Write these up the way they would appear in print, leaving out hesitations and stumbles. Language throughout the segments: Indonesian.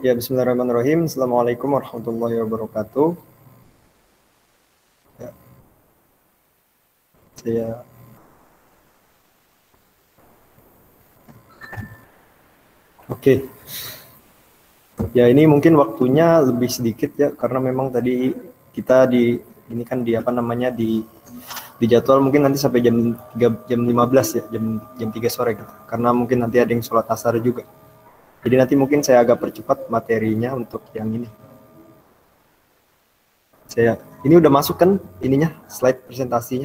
Ya, bismillahirrahmanirrahim. Assalamualaikum warahmatullahi wabarakatuh. Ya, saya Oke. Ya, ini mungkin waktunya lebih sedikit ya, karena memang tadi kita ini kan di apa namanya di jadwal mungkin nanti sampai jam 15 ya, jam 3 sore gitu. Karena mungkin nanti ada yang sholat asar juga. Jadi nanti mungkin saya agak percepat materinya untuk yang ini. Ini udah masuk kan ininya, slide presentasinya.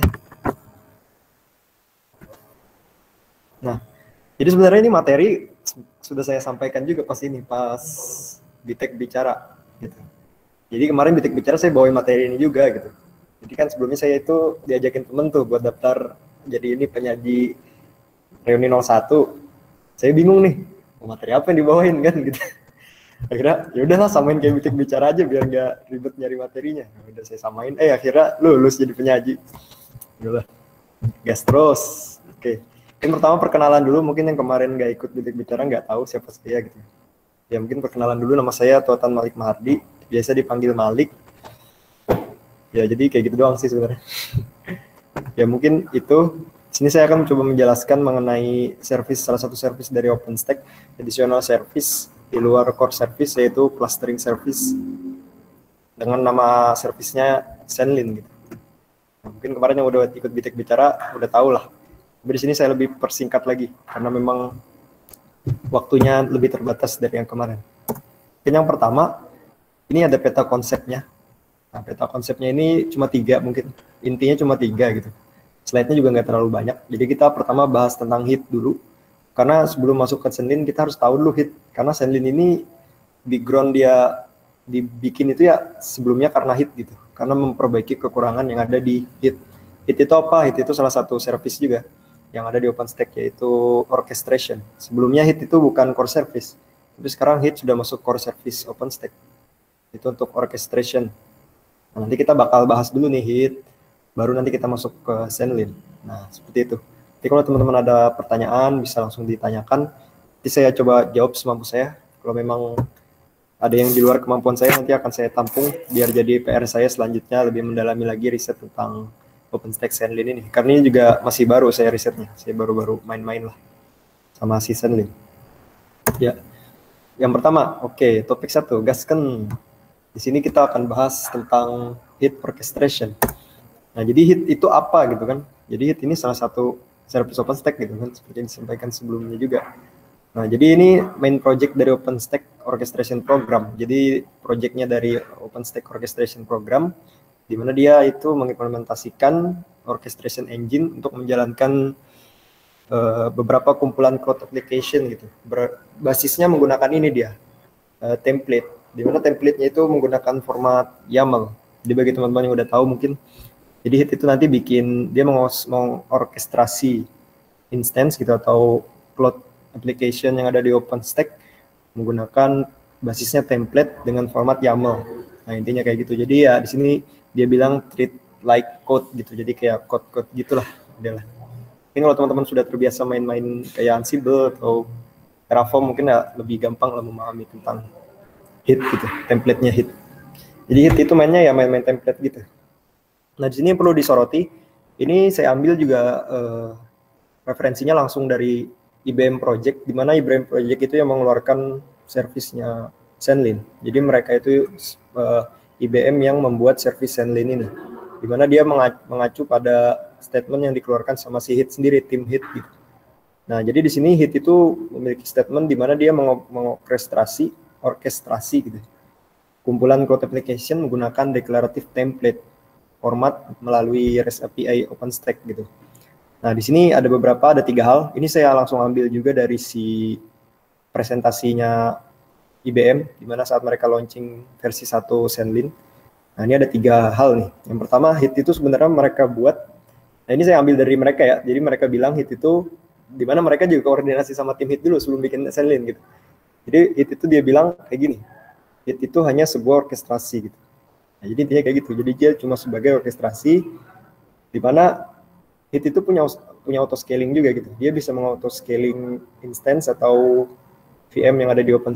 Nah, jadi sebenarnya ini materi sudah saya sampaikan juga pas Bitek bicara gitu. Jadi kemarin Bitek bicara saya bawa materi ini juga gitu. Jadi kan sebelumnya saya itu diajakin temen tuh buat daftar jadi ini penyaji reuni 01. Saya bingung nih, materi apa yang dibawain kan gitu. Akhirnya ya udahlah samain kayak Bitek bicara aja biar nggak ribet nyari materinya. Udah saya samain, akhirnya lulus jadi penyaji. Udah gas terus. Oke. Yang pertama perkenalan dulu, mungkin yang kemarin nggak ikut Bitek bicara nggak tahu siapa saya gitu. Ya mungkin perkenalan dulu, nama saya Tuatan Malik Mahardi, biasa dipanggil Malik. Ya jadi kayak gitu doang sih sebenarnya. Ya mungkin itu. Sini saya akan coba menjelaskan mengenai salah satu service dari OpenStack, additional service di luar core service, yaitu clustering service dengan nama service-nya Zenlin gitu. Nah, mungkin kemarin yang udah ikut Bitek bicara udah tahu lah. Tapi di sini saya lebih persingkat lagi karena memang waktunya lebih terbatas dari yang kemarin. Yang pertama, ini ada peta konsepnya. Nah, peta konsepnya ini cuma 3 mungkin. Intinya cuma 3 gitu. Slide-nya juga nggak terlalu banyak. Jadi kita pertama bahas tentang HIT dulu. Karena sebelum masuk ke Zenlin kita harus tahu dulu HIT. Karena Zenlin ini background dia dibikin itu ya sebelumnya karena HIT gitu. Karena memperbaiki kekurangan yang ada di HIT. HIT itu apa? HIT itu salah satu service juga yang ada di OpenStack, yaitu orchestration. Sebelumnya HIT itu bukan core service, tapi sekarang HIT sudah masuk core service OpenStack. Itu untuk orchestration. Nah, nanti kita bakal bahas dulu nih HIT, baru nanti kita masuk ke Zenlin. Nah, seperti itu. Jadi kalau teman-teman ada pertanyaan bisa langsung ditanyakan. Nanti saya coba jawab semampu saya. Kalau memang ada yang di luar kemampuan saya, nanti akan saya tampung biar jadi PR saya selanjutnya lebih mendalami lagi riset tentang OpenStack Zenlin ini. Karena ini juga masih baru saya risetnya. Saya baru-baru main-main lah sama si Zenlin. Ya. Yang pertama, oke, topik 1, gasken. Di sini kita akan bahas tentang HIT orchestration. Nah, jadi HIT itu apa gitu kan? Jadi HIT ini salah satu service OpenStack gitu kan, seperti yang disampaikan sebelumnya juga. Nah, jadi ini main project dari OpenStack Orchestration Program. Jadi projectnya dari OpenStack Orchestration Program, di mana dia itu mengimplementasikan orchestration engine untuk menjalankan beberapa kumpulan cloud application gitu. Basisnya menggunakan ini dia, template. Di mana template-nya itu menggunakan format YAML. Jadi bagi teman-teman yang udah tahu mungkin, jadi HIT itu nanti dia mengorkestrasi instance gitu atau cloud application yang ada di OpenStack menggunakan basisnya template dengan format YAML. Nah, intinya kayak gitu. Jadi ya di sini dia bilang treat like code gitu. Jadi kayak code-code gitulah. Adalah. Mungkin kalau teman-teman sudah terbiasa main-main kayak Ansible atau Terraform, mungkin ya lebih gampang lah memahami tentang HIT gitu, template-nya HIT. Jadi HIT itu mainnya ya main-main template gitu. Nah, di sini perlu disoroti. Ini saya ambil juga referensinya langsung dari IBM Project, di mana IBM Project itu yang mengeluarkan servisnya Zenlin. Jadi mereka itu IBM yang membuat servis Zenlin ini, di mana dia mengacu pada statement yang dikeluarkan sama si HIT sendiri, tim HIT gitu. Nah, jadi di sini HIT itu memiliki statement di mana dia orkestrasi gitu, kumpulan cloud application menggunakan declarative template format melalui REST API OpenStack gitu. Nah, di sini ada 3 hal. Ini saya langsung ambil juga dari si presentasinya IBM, di mana saat mereka launching versi 1 Zenlin. Nah, ini ada 3 hal nih. Yang pertama, HIT itu sebenarnya mereka buat, nah ini saya ambil dari mereka ya, jadi mereka bilang HIT itu, di mana mereka juga koordinasi sama tim HIT dulu sebelum bikin Zenlin gitu. Jadi HIT itu dia bilang kayak gini, HIT itu hanya sebuah orkestrasi gitu. Nah, jadi intinya kayak gitu, jadi dia cuma sebagai orkestrasi, di mana HIT itu punya auto scaling juga gitu. Dia bisa menauto scaling instance atau VM yang ada di OpenStack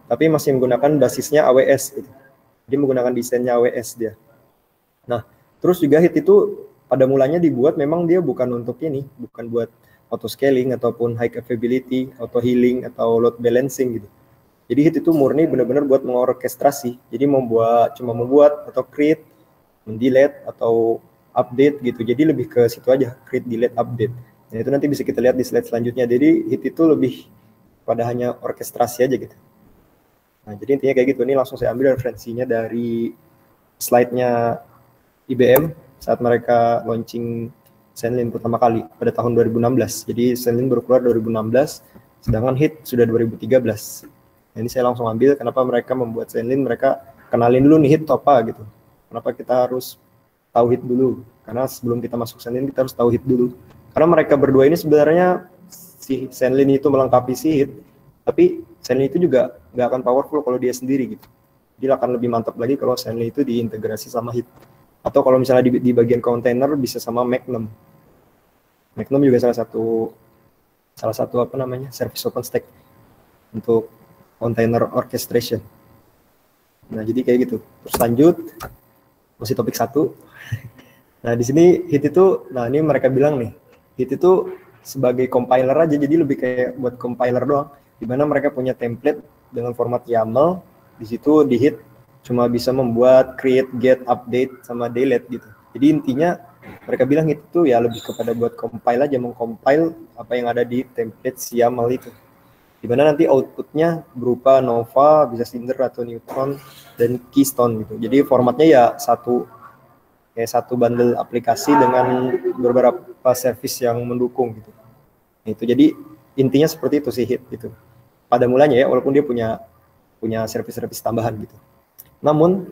tapi masih menggunakan basisnya AWS gitu. Jadi menggunakan desainnya AWS dia. Nah, terus juga HIT itu pada mulanya dibuat memang dia bukan untuk ini, bukan buat auto scaling ataupun high availability, auto healing atau load balancing gitu. Jadi HIT itu murni benar-benar buat mengorkestrasi. Jadi cuma membuat atau create, mendelete atau update gitu. Jadi lebih ke situ aja, create, delete, update. Dan itu nanti bisa kita lihat di slide selanjutnya. Jadi HIT itu lebih pada hanya orkestrasi aja gitu. Nah, jadi intinya kayak gitu. Ini langsung saya ambil referensinya dari slide-nya IBM saat mereka launching Zenlin pertama kali pada tahun 2016. Jadi Zenlin baru keluar 2016, sedangkan HIT sudah 2013. Nah, ini saya langsung ambil kenapa mereka membuat Zenlin, mereka kenalin dulu nih HIT apa gitu. Kenapa kita harus tahu HIT dulu? Karena sebelum kita masuk Zenlin kita harus tahu HIT dulu. Karena mereka berdua ini sebenarnya si Zenlin itu melengkapi si HIT, tapi Zenlin itu juga nggak akan powerful kalau dia sendiri gitu. Dia akan lebih mantap lagi kalau Zenlin itu diintegrasi sama HIT. Atau kalau misalnya di bagian kontainer bisa sama Magnum. Magnum juga salah satu apa namanya service OpenStack untuk container orchestration. Nah, jadi kayak gitu. Terus lanjut, masih topik 1. Nah, di sini HIT itu, nah ini mereka bilang nih, HIT itu sebagai compiler aja, jadi lebih kayak buat compiler doang. Di mana mereka punya template dengan format YAML, di situ di HIT cuma bisa membuat create, get, update, sama delete gitu. Jadi intinya mereka bilang itu ya lebih kepada buat compile aja, mengcompile apa yang ada di template si YAML itu. Dimana nanti outputnya berupa Nova, bisa Cinder atau Neutron, dan Keystone gitu. Jadi formatnya ya satu bundle aplikasi dengan beberapa service yang mendukung gitu. Itu jadi intinya seperti itu sih HIT gitu. Pada mulanya ya, walaupun dia punya service-service tambahan gitu. Namun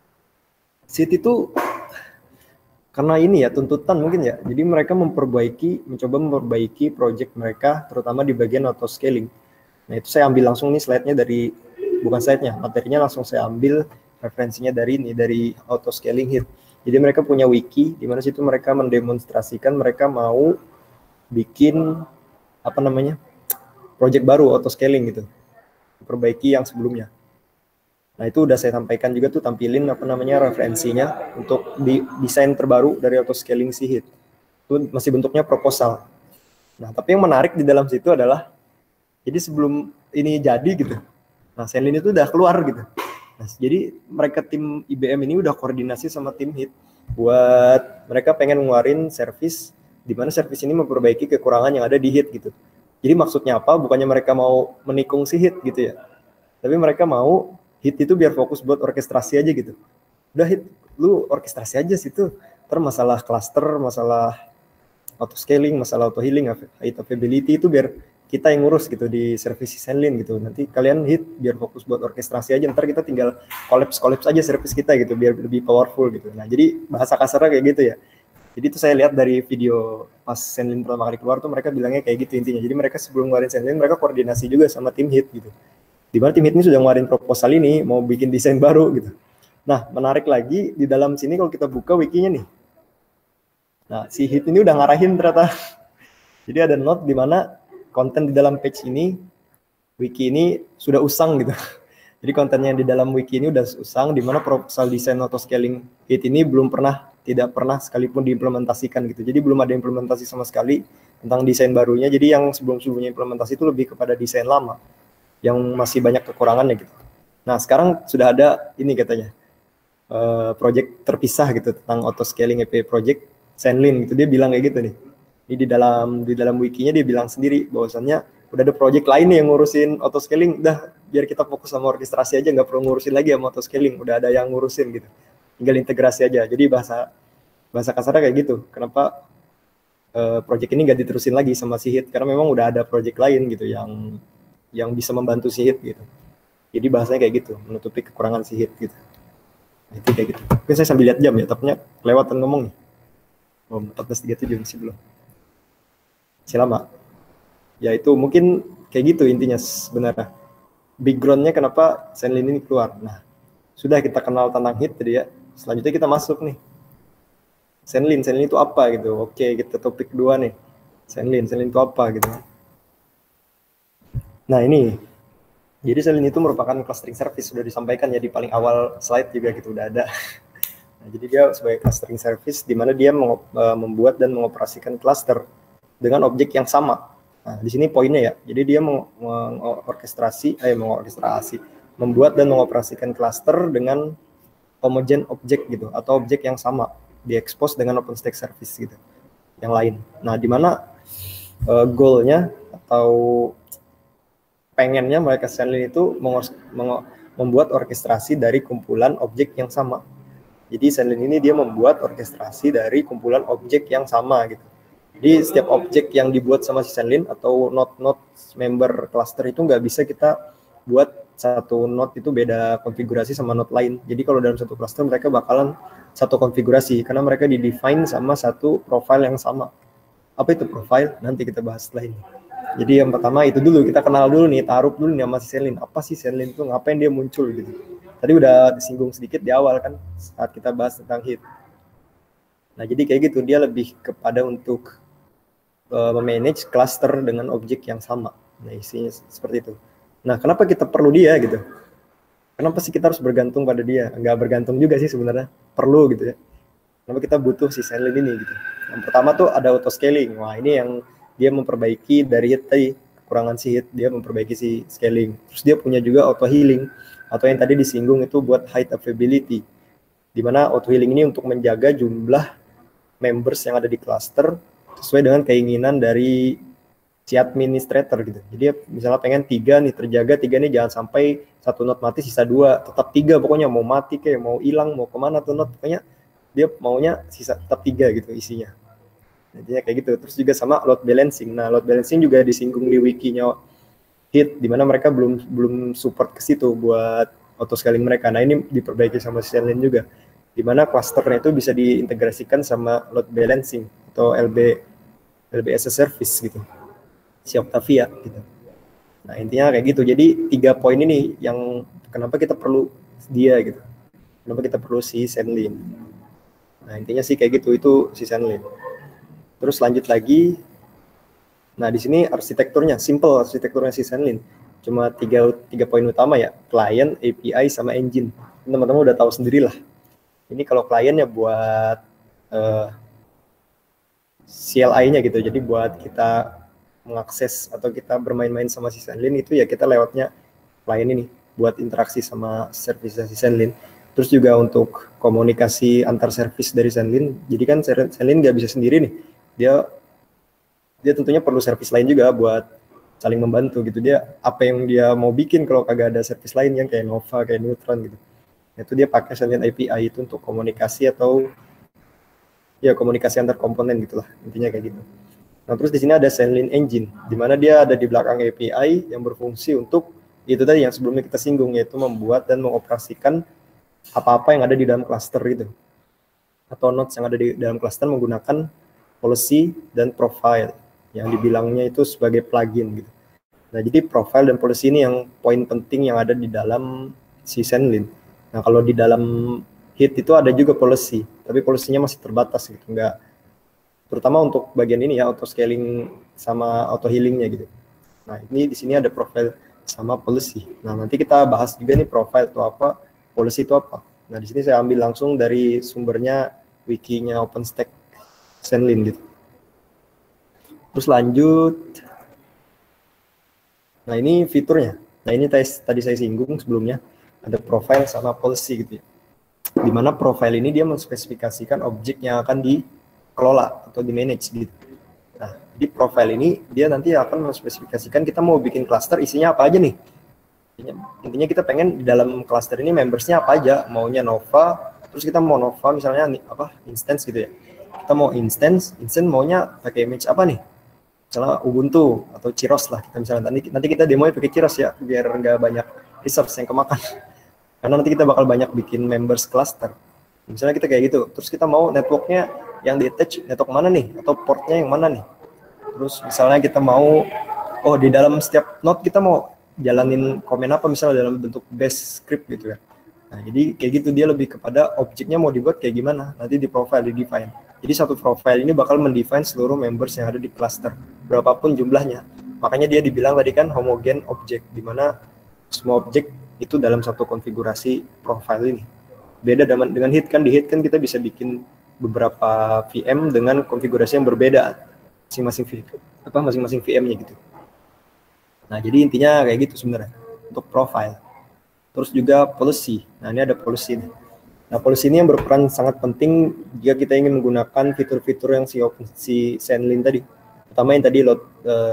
HIT itu karena ini ya tuntutan mungkin ya, jadi mereka mencoba memperbaiki project mereka, terutama di bagian auto scaling. Nah, itu saya ambil langsung nih slide-nya bukan slide-nya, materinya langsung saya ambil referensinya dari auto scaling HIT. Jadi mereka punya wiki, di mana situ mereka mendemonstrasikan mereka mau bikin project baru auto scaling gitu, perbaiki yang sebelumnya. Nah, itu udah saya sampaikan juga tuh, tampilin referensinya untuk desain terbaru dari auto scaling si HIT. Itu masih bentuknya proposal. Nah, tapi yang menarik di dalam situ adalah jadi sebelum ini jadi gitu. Nah, Zenlin itu udah keluar gitu. Nah, jadi mereka tim IBM ini udah koordinasi sama tim HIT buat mereka pengen ngeluarin service di mana service ini memperbaiki kekurangan yang ada di HIT gitu. Jadi maksudnya apa? Bukannya mereka mau menikung si HIT gitu ya. Tapi mereka mau HIT itu biar fokus buat orkestrasi aja gitu. Udah HIT, lu orkestrasi aja situ. Terus masalah cluster, masalah auto scaling, masalah auto healing, high availability itu biar kita yang ngurus gitu di service Zenlin gitu. Nanti kalian HIT biar fokus buat orkestrasi aja. Ntar kita tinggal collapse aja service kita gitu biar lebih powerful gitu. Nah, jadi bahasa kasarnya kayak gitu ya. Jadi itu saya lihat dari video pas Zenlin pertama kali keluar tuh mereka bilangnya kayak gitu intinya. Jadi mereka sebelum ngeluarin Zenlin mereka koordinasi juga sama tim HIT gitu. Di mana tim HIT ini sudah ngeluarin proposal ini, mau bikin desain baru gitu. Nah, menarik lagi di dalam sini kalau kita buka wikinya nih. Nah, si HIT ini udah ngarahin ternyata. Jadi ada note di mana konten di dalam page ini, wiki ini sudah usang gitu. Jadi kontennya di dalam wiki ini udah usang, di mana proposal desain auto scaling HIT ini tidak pernah sekalipun diimplementasikan gitu. Jadi belum ada implementasi sama sekali tentang desain barunya. Jadi yang sebelum-sebelumnya implementasi itu lebih kepada desain lama yang masih banyak kekurangannya gitu. Nah, sekarang sudah ada ini katanya project terpisah gitu tentang auto scaling API project Zenlin gitu. Dia bilang kayak gitu nih. Ini di dalam wikinya dia bilang sendiri bahwasannya udah ada project lain nih yang ngurusin auto scaling, udah biar kita fokus sama orkestrasi aja, nggak perlu ngurusin lagi sama auto scaling, udah ada yang ngurusin gitu. Tinggal integrasi aja. Jadi bahasa kasarnya kayak gitu. Kenapa project ini nggak diterusin lagi sama si HIT? Karena memang udah ada project lain gitu yang bisa membantu si HIT gitu. Jadi bahasanya kayak gitu, menutupi kekurangan si HIT gitu. Nah, itu kayak gitu. Mungkin saya sambil lihat jam ya, tapnya kelewatan ngomong nih. Oh, 14.37 masih belum. Masih lama. Ya itu mungkin kayak gitu intinya sebenarnya. Background-nya kenapa Zenlin ini keluar. Nah, sudah kita kenal tentang HIT tadi ya. Selanjutnya kita masuk nih. Zenlin itu apa gitu. Oke, kita topik 2 nih. Zenlin itu apa gitu. Nah, ini Jadi Selenium itu merupakan clustering service, sudah disampaikan ya di paling awal slide juga gitu, udah ada. Nah, jadi dia sebagai clustering service di mana dia membuat dan mengoperasikan cluster dengan objek yang sama. Nah, di sini poinnya ya. Jadi dia membuat dan mengoperasikan cluster dengan homogen objek gitu, atau objek yang sama diekspos dengan OpenStack service gitu, yang lain. Nah, di mana goalnya atau pengennya mereka Selenium itu membuat orkestrasi dari kumpulan objek yang sama. Jadi Selenium ini dia membuat orkestrasi dari kumpulan objek yang sama gitu. Jadi setiap objek yang dibuat sama si Selenium atau node member cluster itu nggak bisa kita buat satu node itu beda konfigurasi sama node lain. Jadi kalau dalam satu cluster mereka bakalan satu konfigurasi karena mereka di-define sama satu profile yang sama. Apa itu profile? Nanti kita bahas setelah ini. Jadi yang pertama itu dulu, kita kenal dulu nih, taruh dulu nih sama si Selenium. Apa sih Selenium itu, ngapain dia muncul gitu. Tadi udah disinggung sedikit di awal kan, saat kita bahas tentang hit. Nah jadi kayak gitu, dia lebih kepada untuk memanage cluster dengan objek yang sama. Nah isinya seperti itu. Nah kenapa kita perlu dia gitu? Kenapa sih kita harus bergantung pada dia? Nggak bergantung juga sih sebenarnya, perlu gitu ya. Kenapa kita butuh si Selenium ini gitu. Yang pertama tuh ada auto scaling. Wah ini yang dia memperbaiki dari hit tadi, kekurangan si hit, dia memperbaiki si scaling. Terus dia punya juga auto healing, atau yang tadi disinggung itu buat high availability, dimana auto healing ini untuk menjaga jumlah members yang ada di cluster sesuai dengan keinginan dari si administrator gitu. Jadi misalnya pengen 3 nih terjaga, 3 nih jangan sampai satu node mati sisa 2, tetap 3 pokoknya, mau mati kayak mau hilang mau kemana tuh node, pokoknya dia maunya sisa tetap 3 gitu isinya. Intinya kayak gitu. Terus juga sama load balancing. Nah, load balancing juga disinggung di wikinya Hit, di mana mereka belum support ke situ buat auto scaling mereka. Nah, ini diperbaiki sama Selenium juga, di mana clusternya itu bisa diintegrasikan sama load balancing atau LB as a service gitu, si Octavia gitu. Nah, intinya kayak gitu. Jadi 3 poin ini yang kenapa kita perlu dia gitu. Kenapa kita perlu si Selenium. Nah, intinya sih kayak gitu, itu si Selenium. Terus lanjut lagi. Nah, di sini arsitekturnya simple, arsitekturnya si Selenium. Cuma tiga poin utama ya, client, API, sama engine. Teman-teman udah tahu sendirilah. Ini kalau client ya buat CLI-nya gitu. Jadi buat kita mengakses atau kita bermain-main sama si Selenium itu ya kita lewatnya client ini buat interaksi sama service si Selenium. Terus juga untuk komunikasi antar service dari Selenium. Jadi kan Selenium nggak bisa sendiri nih. Dia tentunya perlu service lain juga buat saling membantu gitu. Dia apa yang dia mau bikin kalau kagak ada service lain yang kayak Nova, kayak Neutron gitu. Itu dia pakai Selenium API itu untuk komunikasi atau ya komunikasi antar komponen gitulah. Intinya kayak gitu. Nah, terus di sini ada Selenium Engine, di mana dia ada di belakang API yang berfungsi untuk itu tadi yang sebelumnya kita singgung, yaitu membuat dan mengoperasikan apa-apa yang ada di dalam cluster gitu. Atau nodes yang ada di dalam cluster menggunakan policy dan profile yang dibilangnya itu sebagai plugin gitu. Nah, jadi profile dan policy ini yang poin penting yang ada di dalam si Selenium. Nah, kalau di dalam Hit itu ada juga policy, tapi policy-nya masih terbatas gitu, enggak, terutama untuk bagian ini ya, auto scaling sama auto healing-nya gitu. Nah, ini di sini ada profile sama policy. Nah, nanti kita bahas juga nih profile itu apa, policy itu apa. Nah, di sini saya ambil langsung dari sumbernya wikinya OpenStack Selenium gitu. Terus lanjut. Nah, ini fiturnya. Nah, ini tadi saya singgung sebelumnya, ada profile sama policy gitu ya. Di mana profile ini dia menspesifikasikan objek yang akan dikelola atau di-manage gitu. Nah, di profile ini dia nanti akan menspesifikasikan kita mau bikin cluster isinya apa aja nih. Intinya kita pengen di dalam cluster ini membersnya apa aja, maunya Nova, terus kita mau Nova misalnya apa instance gitu ya. Kita mau instance maunya pakai image apa nih? Misalnya Ubuntu atau Ciros lah, kita misalnya nanti kita demonya pakai Ciros ya, biar nggak banyak resource yang kemakan. Karena nanti kita bakal banyak bikin members cluster. Misalnya kita kayak gitu, terus kita mau networknya yang di-attach network mana nih, atau portnya yang mana nih. Terus misalnya kita mau, oh di dalam setiap node kita mau jalanin komen apa misalnya dalam bentuk bash script gitu ya. Nah, jadi kayak gitu, dia lebih kepada objeknya mau dibuat kayak gimana, nanti di profile, di define. Jadi satu profile ini bakal mendefine seluruh members yang ada di cluster, berapapun jumlahnya. Makanya dia dibilang tadi kan homogen object, di mana semua objek itu dalam satu konfigurasi profile ini. Beda dengan Hit kan, di Hit kan kita bisa bikin beberapa VM dengan konfigurasi yang berbeda masing-masing VM-nya gitu. Nah, jadi intinya kayak gitu sebenarnya untuk profile. Terus juga policy. Nah, ini ada policy nih. Nah, policy ini yang berperan sangat penting jika kita ingin menggunakan fitur-fitur yang si Zenlin tadi. Pertama yang tadi load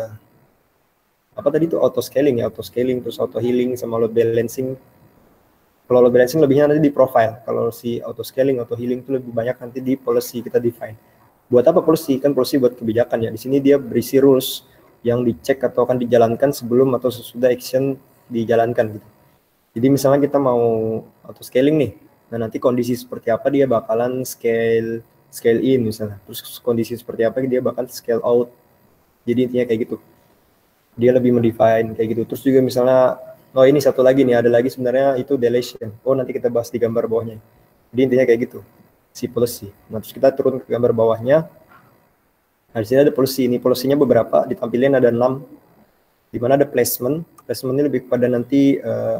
auto scaling, terus auto healing sama load balancing. Kalau load balancing lebihnya nanti di profile. Kalau si auto scaling, auto healing itu lebih banyak nanti di policy kita define. Buat apa policy? Kan policy buat kebijakan ya. Di sini dia berisi rules yang dicek atau akan dijalankan sebelum atau sesudah action dijalankan gitu. Jadi misalnya kita mau auto scaling nih, nah nanti kondisi seperti apa dia bakalan scale in misalnya, terus kondisi seperti apa dia bakal scale out. Jadi intinya kayak gitu. Dia lebih mendefine kayak gitu. Terus juga misalnya, oh ini satu lagi nih, ada lagi sebenarnya itu deletion. Oh nanti kita bahas di gambar bawahnya. Jadi intinya kayak gitu, si policy. Nah terus kita turun ke gambar bawahnya. Nah di sini ada policy, ini policy-nya beberapa, ditampilin ada 6. Di mana ada placement. Placement ini lebih kepada nanti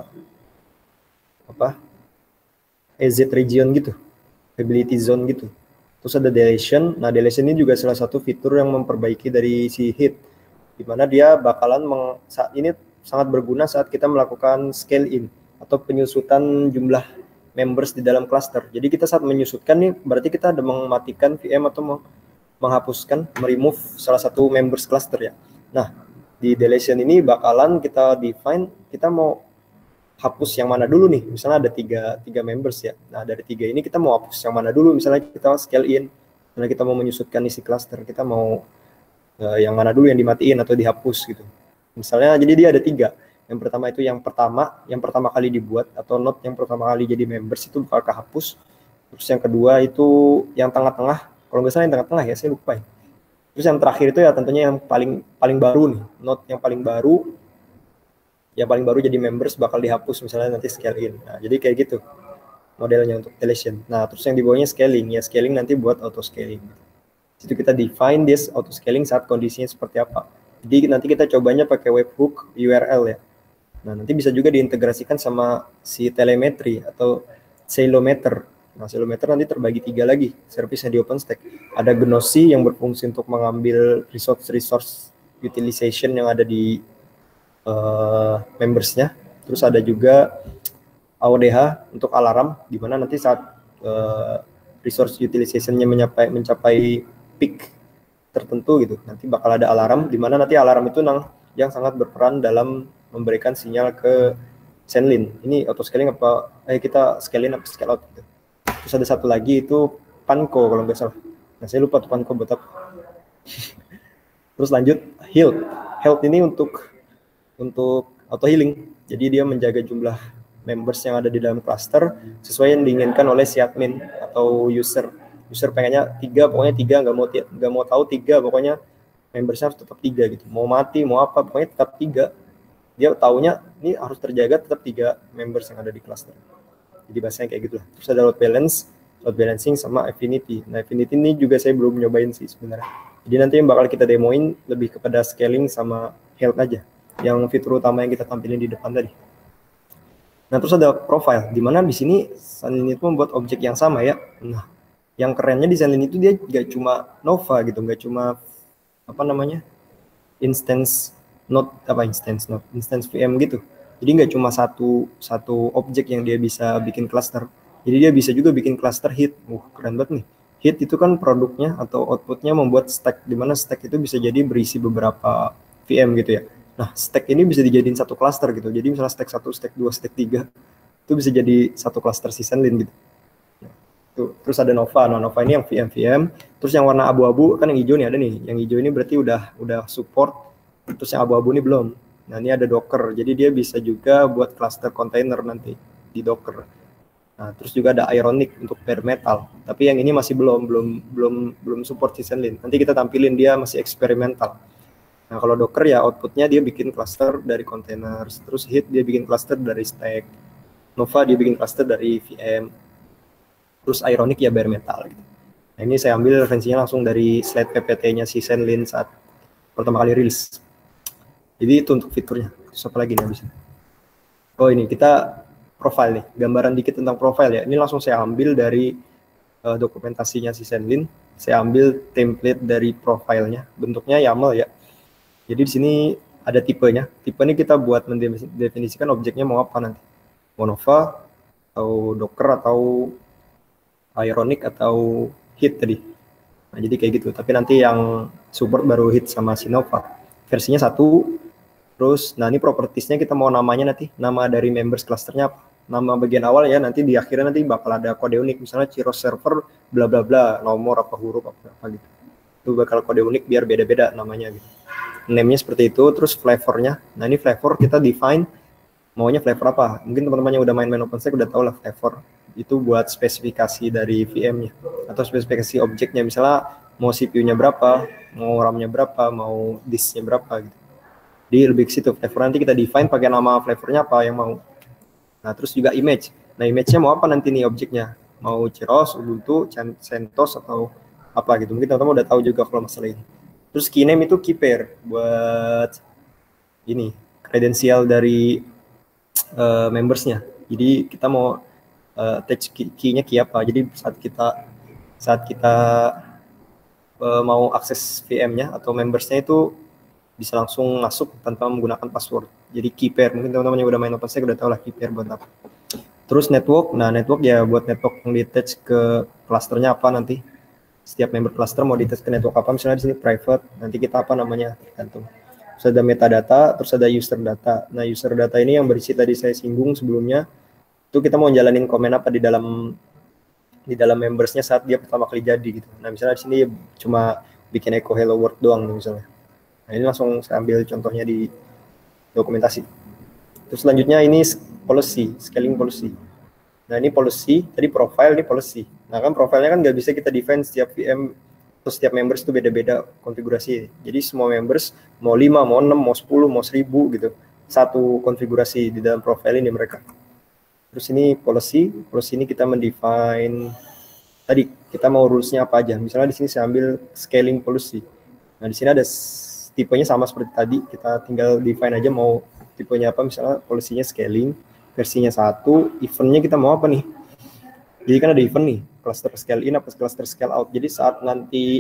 EZ region gitu, ability zone gitu. Terus ada deletion. Nah deletion ini juga salah satu fitur yang memperbaiki dari si Hit, di mana dia bakalan saat ini sangat berguna saat kita melakukan scale in atau penyusutan jumlah members di dalam cluster. Jadi kita saat menyusutkan nih, berarti kita ada mematikan VM atau menghapuskan, meremove salah satu members cluster ya. Nah di deletion ini bakalan kita define kita mau hapus yang mana dulu nih. Misalnya ada tiga members ya. Nah dari 3 ini kita mau hapus yang mana dulu. Misalnya kita scale in, misalnya kita mau menyusutkan isi cluster, kita mau yang mana dulu yang dimatiin atau dihapus gitu. Misalnya jadi dia ada 3. Yang pertama itu yang pertama kali dibuat atau node yang pertama kali jadi members itu bakal kehapus. Terus yang kedua itu yang tengah-tengah. Kalau nggak salah yang tengah-tengah ya, saya lupa ya. Terus yang terakhir itu ya tentunya yang paling baru nih. Node yang paling baru jadi members bakal dihapus misalnya nanti scale in. Nah, jadi kayak gitu modelnya untuk deletion. Nah, terus yang di bawahnya scaling. Ya scaling nanti buat auto scaling. Situ kita define this auto scaling saat kondisinya seperti apa. Jadi nanti kita cobanya pakai webhook URL ya. Nah, nanti bisa juga diintegrasikan sama si telemetry atau Ceilometer. Nah, Ceilometer nanti terbagi 3 lagi service-nya di OpenStack. Ada Gnossi yang berfungsi untuk mengambil resource utilization yang ada di membersnya. Terus ada juga AODH untuk alarm, di mana nanti saat resource utilization-nya mencapai peak tertentu gitu, nanti bakal ada alarm, di mana nanti alarm itu yang sangat berperan dalam memberikan sinyal ke Zenlin. Ini auto scaling apa? Kita scale in apa scale out gitu. Terus ada satu lagi itu Panko kalau nggak salah. Nah saya lupa tuh Panko buat apa. Terus lanjut health ini untuk auto healing. Jadi dia menjaga jumlah members yang ada di dalam cluster sesuai yang diinginkan oleh si admin atau user. User pengennya 3, pokoknya 3, nggak mau tahu 3, pokoknya membersnya harus tetap 3 gitu. Mau mati, mau apa, pokoknya tetap 3. Dia taunya ini harus terjaga tetap 3 members yang ada di cluster. Jadi bahasanya kayak gitu lah. Terus ada load balancing sama Affinity. Nah Affinity ini juga saya belum nyobain sih sebenarnya. Jadi nanti yang bakal kita demoin lebih kepada scaling sama health aja, yang fitur utama yang kita tampilin di depan tadi. Nah terus ada profile, dimana di sini Zenlin itu membuat objek yang sama ya. Nah yang kerennya di Zenlin itu dia nggak cuma Nova gitu, nggak cuma instance VM gitu. Jadi nggak cuma satu objek yang dia bisa bikin cluster. Jadi dia bisa juga bikin cluster Hit. Keren banget nih. Hit itu kan produknya atau outputnya membuat stack, di mana stack itu bisa jadi berisi beberapa VM gitu ya. Nah, stack ini bisa dijadiin satu cluster gitu. Jadi misalnya stack 1, stack 2, stack 3 itu bisa jadi satu cluster si Zenlin gitu. Nah, terus ada Nova. Nah, Nova ini yang VM. Terus yang warna abu-abu kan yang hijau nih ada nih. Yang hijau ini berarti udah support. Terus yang abu-abu ini belum. Nah, ini ada Docker. Jadi dia bisa juga buat cluster container nanti di Docker. Nah, terus juga ada Ironic untuk bare metal. Tapi yang ini masih belum support si Zenlin. Nanti kita tampilin dia masih eksperimental. Nah, kalau Docker ya outputnya dia bikin cluster dari container, terus Hit dia bikin cluster dari stack, Nova dia bikin cluster dari VM, terus Ironic ya bare metal gitu. Nah, ini saya ambil referensinya langsung dari slide PPT-nya si Zenlin saat pertama kali rilis. Jadi itu untuk fiturnya. Terus apa lagi nih habisnya? Oh ini kita profile nih, gambaran dikit tentang profile ya. Ini langsung saya ambil dari dokumentasinya si Zenlin. Saya ambil template dari profilnya, bentuknya YAML ya. Jadi di sini ada tipenya. Tipe ini kita buat mendefinisikan objeknya mau apa nanti. Mau Nova, atau Docker, atau Ironic, atau Hit tadi. Nah, jadi kayak gitu. Tapi nanti yang support baru Hit sama si Nova. Versinya 1. Terus, nah ini propertiesnya kita mau namanya nanti. Nama dari members clusternya apa? Nama bagian awal ya, nanti di akhirnya nanti bakal ada kode unik. Misalnya Ciros server, bla bla bla, nomor apa huruf apa gitu. Itu bakal kode unik biar beda-beda namanya gitu. Name-nya seperti itu, terus flavornya. Nah ini flavor kita define maunya flavor apa. Mungkin teman-teman yang udah main OpenStack udah tahu lah flavor. Itu buat spesifikasi dari VM-nya atau spesifikasi objeknya. Misalnya mau CPU-nya berapa, mau RAM-nya berapa, mau disk-nya berapa gitu. Jadi lebih ke situ. Flavor nanti kita define pakai nama flavornya apa yang mau. Nah terus juga image. Nah image-nya mau apa nanti nih objeknya. Mau Ciros, Ubuntu, CentOS atau apa gitu. Mungkin teman-teman udah tahu juga kalau masalah ini. Terus key name itu key pair buat ini kredensial dari membersnya. Jadi kita mau attach key-nya key apa. Jadi saat kita mau akses VM-nya atau membersnya itu bisa langsung masuk tanpa menggunakan password. Jadi key pair, mungkin teman-teman yang udah main OpenStack udah tahu lah key pair buat apa. Terus network, nah network ya buat network yang di-attach ke clusternya apa nanti. Setiap member cluster mau di-attach ke network apa, misalnya di sini private, nanti kita apa namanya tergantung. Terus ada metadata, terus ada user data. Nah user data ini yang berisi tadi saya singgung sebelumnya, itu kita mau jalanin komen apa di dalam membersnya saat dia pertama kali jadi gitu. Nah misalnya di sini cuma bikin echo hello world doang misalnya. Nah ini langsung saya ambil contohnya di dokumentasi. Terus selanjutnya ini policy, scaling policy. Nah ini policy, tadi profile, ini policy. Nah kan profilnya kan nggak bisa kita define setiap VM atau setiap members itu beda-beda konfigurasi. Jadi semua members mau 5, mau 6, mau 10, mau 1000 gitu. Satu konfigurasi di dalam profile ini mereka. Terus ini policy ini kita mendefine tadi kita mau rulesnya apa aja. Misalnya di sini saya ambil scaling policy. Nah di sini ada tipenya sama seperti tadi, kita tinggal define aja mau tipenya apa. Misalnya policy-nya scaling, versinya 1, event-nya kita mau apa nih. Jadi kan ada event nih, cluster scale in apa cluster scale out. Jadi saat nanti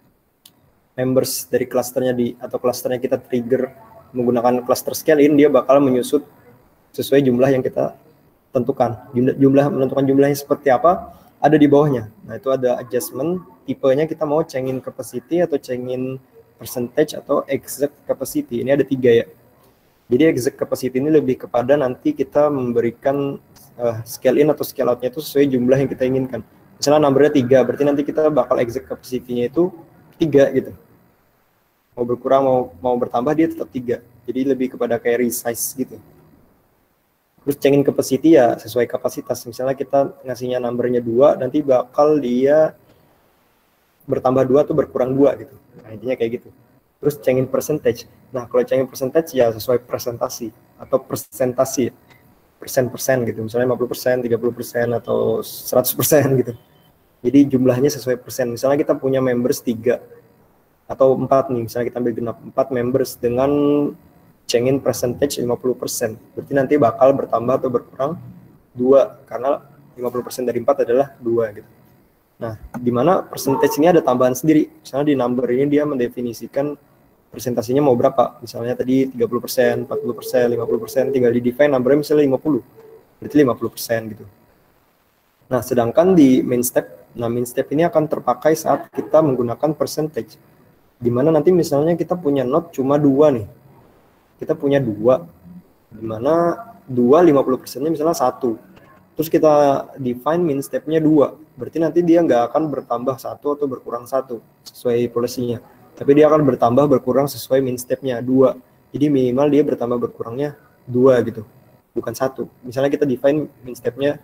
members dari clusternya atau clusternya kita trigger menggunakan cluster scale in, dia bakal menyusut sesuai jumlah yang kita tentukan. Menentukan jumlahnya seperti apa ada di bawahnya. Nah itu ada adjustment, tipenya kita mau change-in capacity atau change-in percentage atau exact capacity. Ini ada 3 ya. Jadi exact capacity ini lebih kepada nanti kita memberikan scale in atau scale out-nya itu sesuai jumlah yang kita inginkan. Misalnya numbernya 3, berarti nanti kita bakal exact capacity-nya itu 3 gitu. Mau berkurang mau bertambah dia tetap 3. Jadi lebih kepada kayak resize gitu. Terus change-in capacity ya sesuai kapasitas. Misalnya kita ngasihnya numbernya 2, nanti bakal dia bertambah 2 atau berkurang 2 gitu. Nah intinya kayak gitu. Terus change-in percentage. Nah kalau change-in percentage ya sesuai presentasi atau persentasi, persen gitu. Misalnya 50%, 30% atau 100% gitu. Jadi jumlahnya sesuai persen. Misalnya kita punya members 3 atau 4 nih. Misalnya kita ambil genap 4 members dengan change-in percentage 50%. Berarti nanti bakal bertambah atau berkurang 2 karena 50% dari 4 adalah 2 gitu. Nah, di mana percentage ini ada tambahan sendiri. Misalnya di number ini dia mendefinisikan presentasinya mau berapa. Misalnya tadi 30%, 40%, 50%, tinggal di define numbernya misalnya 50. Berarti 50% gitu. Nah, sedangkan di main step ini akan terpakai saat kita menggunakan percentage. Di mana nanti misalnya kita punya node cuma 2 nih. Kita punya 2, di mana 2 50%-nya misalnya 1. Terus kita define min step-nya 2. Berarti nanti dia nggak akan bertambah 1 atau berkurang 1 sesuai policy-nya. Tapi dia akan bertambah berkurang sesuai min step-nya 2. Jadi minimal dia bertambah berkurangnya 2 gitu. Bukan 1. Misalnya kita define min step-nya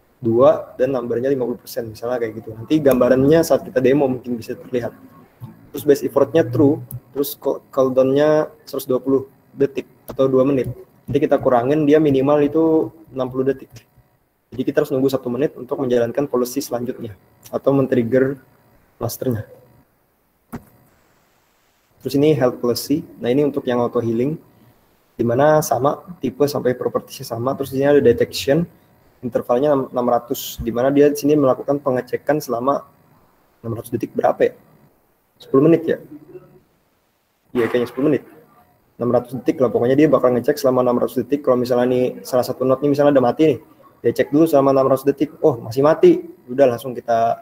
2 dan numbernya 50%. Misalnya kayak gitu. Nanti gambarannya saat kita demo mungkin bisa terlihat. Terus base effort-nya true. Terus cooldown-nya 120 detik atau 2 menit. Jadi kita kurangin dia minimal itu 60 detik. Jadi kita harus nunggu 1 menit untuk menjalankan policy selanjutnya atau men-trigger clusternya. Terus ini health policy. Nah ini untuk yang auto healing. dimana sama tipe sampai propertiesnya sama, terus di sini ada detection, intervalnya 600, dimana dia di sini melakukan pengecekan selama 600 detik berapa ya? 10 menit ya? Iya kayaknya 10 menit. 600 detik lah, pokoknya dia bakal ngecek selama 600 detik. Kalau misalnya nih salah satu node nih misalnya udah mati nih, dia cek dulu selama 600 detik, oh masih mati, udah langsung kita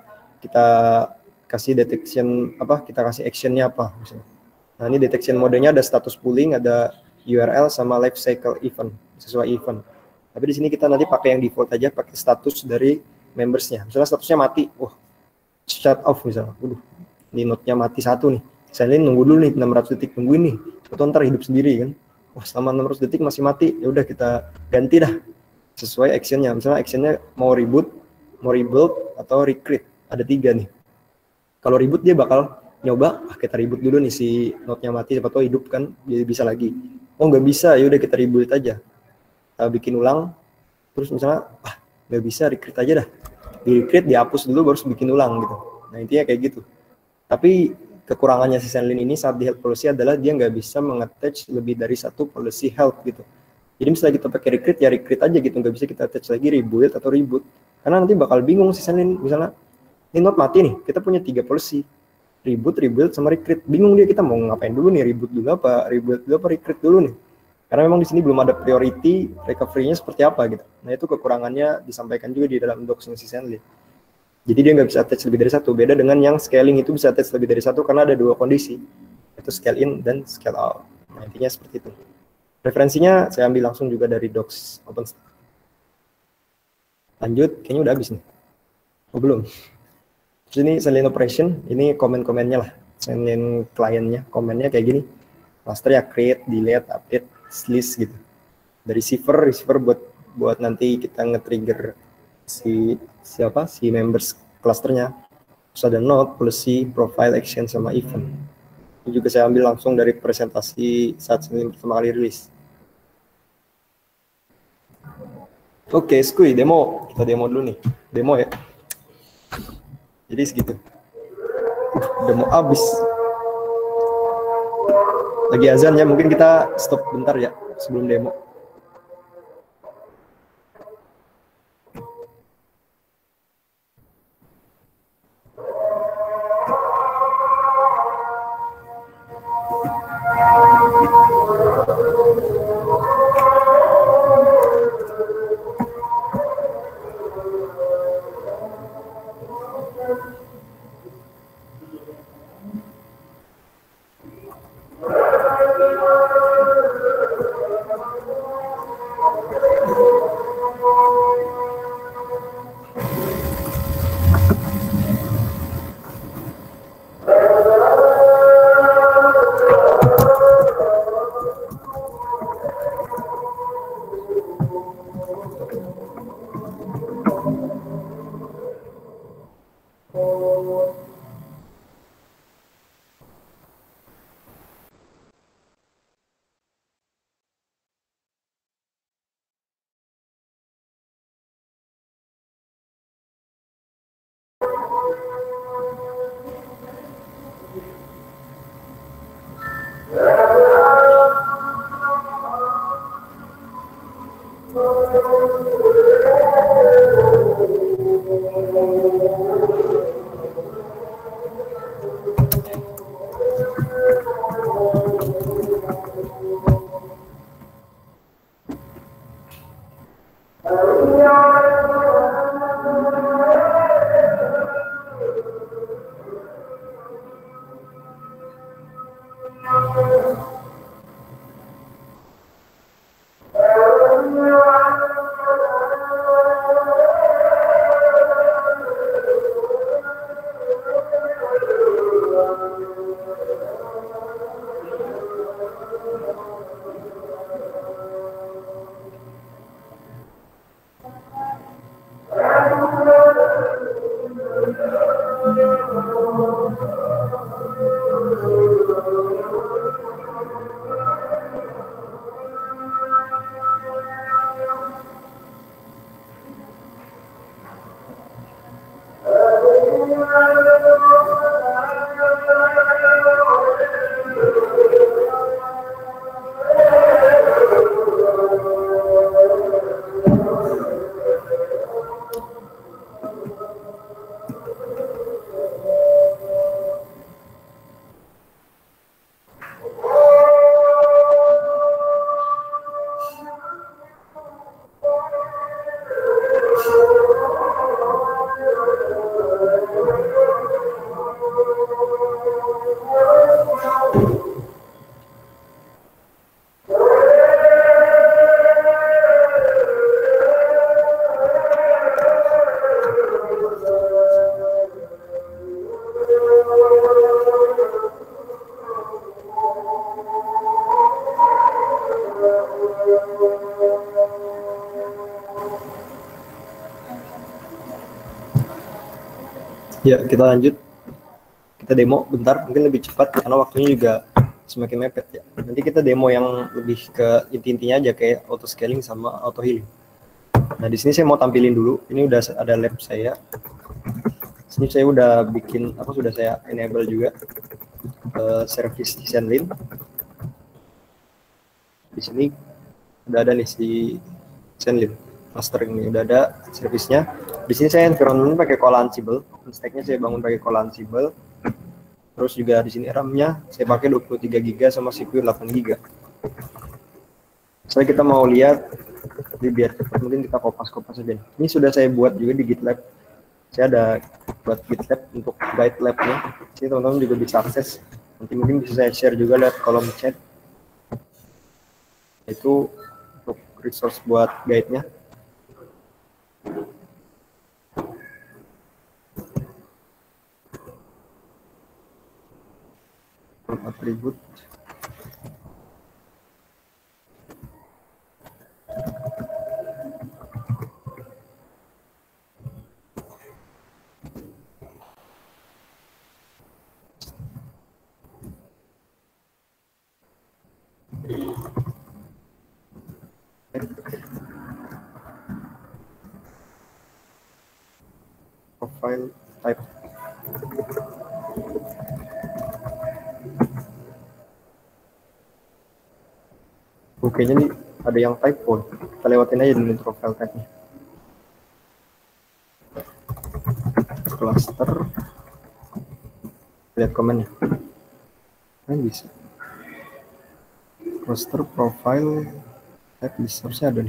kasih detection apa, kita kasih actionnya apa misalnya. Nah ini detection modenya ada status pooling, ada URL sama life cycle event, sesuai event. Tapi di sini kita nanti pakai yang default aja, pakai status dari membersnya. Misalnya statusnya mati, shut off misalnya, ini node-nya mati satu nih. Saya nunggu dulu nih 600 detik, nungguin nih, atau ntar hidup sendiri kan. Selama 600 detik masih mati, ya udah kita ganti dah sesuai actionnya. Misalnya actionnya mau reboot, mau rebuild, atau recreate. Ada 3 nih. Kalau reboot dia bakal nyoba, kita reboot dulu nih si node-nya mati, siapa tahu hidup kan, jadi bisa lagi. Oh nggak bisa, ya udah kita reboot aja. Kita bikin ulang, terus misalnya nggak bisa, recreate aja dah. Di recreate dihapus dulu baru bikin ulang gitu. Nah intinya kayak gitu. Tapi kekurangannya si Zenlin ini saat di health policy adalah dia nggak bisa mengattach lebih dari satu policy health gitu. Jadi misalnya kita pakai recreate ya recreate aja gitu, nggak bisa kita attach lagi rebuild atau reboot. Karena nanti bakal bingung si Zenlin, misalnya ini node mati nih, kita punya 3 policy, reboot, rebuild, sama recreate. Bingung dia kita mau ngapain dulu nih, reboot dulu apa, rebuild dulu apa, recreate dulu nih. Karena memang di sini belum ada priority recovery-nya seperti apa gitu. Nah itu kekurangannya disampaikan juga di dalam docs si Zenlin. Jadi dia nggak bisa attach lebih dari satu. Beda dengan yang scaling itu bisa attach lebih dari satu karena ada 2 kondisi, yaitu scale in dan scale out. Nah intinya seperti itu. Referensinya saya ambil langsung juga dari docs OpenStack. Lanjut, kayaknya udah habis nih. Oh belum. Terus ini Zenlin operation, ini komen-komennya lah. Zenlin kliennya, komennya kayak gini. Master ya create, delete, update, list gitu. Dari receiver buat nanti kita nge-trigger si members clusternya. Terus ada node, policy, profile, action, sama event. Ini juga saya ambil langsung dari presentasi saat Zenlin pertama kali rilis. Oke, Skuy, demo. Kita demo dulu nih. Demo ya. Jadi segitu. Demo abis. Lagi azan ya, mungkin kita stop bentar ya sebelum demo. Ya, kita lanjut. Kita demo bentar, mungkin lebih cepat karena waktunya juga semakin mepet ya. Nanti kita demo yang lebih ke inti-intinya aja kayak auto scaling sama auto healing. Nah, di sini saya mau tampilin dulu. Ini udah ada lab saya. Sini saya udah bikin sudah saya enable juga service di Zenlin. Di sini udah ada nih si Zenlin clustering ini udah ada servisnya. Di sini saya environment pakai Cola Ansible, stacknya saya bangun pakai Cola Ansible. Terus juga di sini RAM-nya saya pakai 23 GB sama CPU 8 GB. Saya kita mau lihat, jadi biar cepat mungkin kita kopas-kopas saja. Ini sudah saya buat juga di GitLab. Saya ada buat GitLab untuk guide lab-nya. Jadi teman-teman juga bisa akses. Nanti mungkin bisa saya share juga lewat kolom chat. Itu untuk resource buat guide-nya. Atribut. Profile type. Oke, nih ada yang typo. Kita lewatin aja dulu profile type-nya. Cluster. Lihat komennya. Kan bisa. Cluster profile type harusnya ada nih.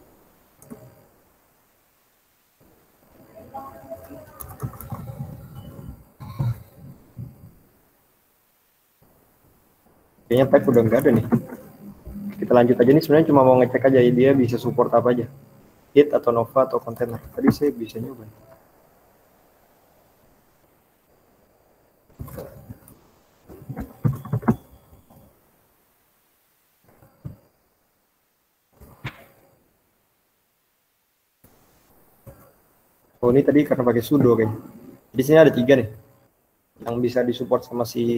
Kayaknya type udah nggak ada nih. Kita lanjut aja nih, sebenarnya cuma mau ngecek aja dia bisa support apa aja. Hit atau Nova atau container. Tadi saya bisa nyoba. Oh, ini tadi karena pakai sudo kayaknya. Di sini ada 3 nih yang bisa disupport sama si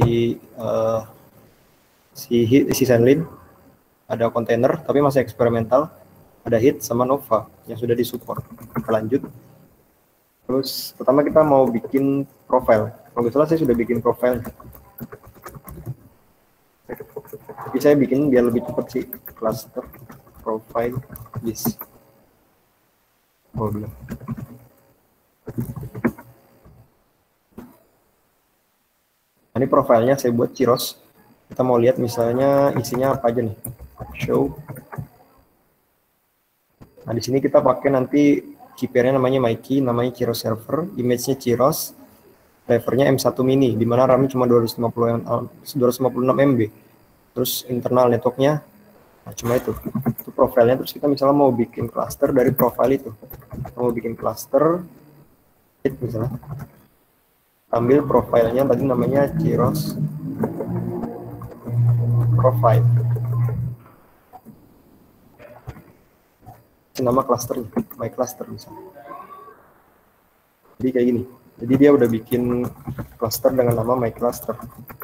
Zenlin. Ada container tapi masih eksperimental. Ada hit sama Nova yang sudah disupport. Kita lanjut. Terus pertama kita mau bikin profile. Kalau nggak salah saya sudah bikin profile. Tapi saya bikin biar lebih cepat sih. Cluster profile list. Oh, belum. Nah, ini profilnya saya buat Ciros. Kita mau lihat misalnya isinya apa aja nih. Show. Nah, di sini kita pakai nanti key pair-nya namanya MyKey, namanya Ciros server, image-nya Ciros, driver-nya M1 mini, di mana RAM-nya cuma 256 MB. Terus internal network-nya cuma itu profilnya. Terus kita misalnya mau bikin cluster dari profile itu. Mau bikin cluster misalnya. Ambil profilnya tadi namanya Ciros profile. Nama clusternya, my cluster misalnya. Jadi kayak gini. Jadi dia udah bikin cluster dengan nama my cluster.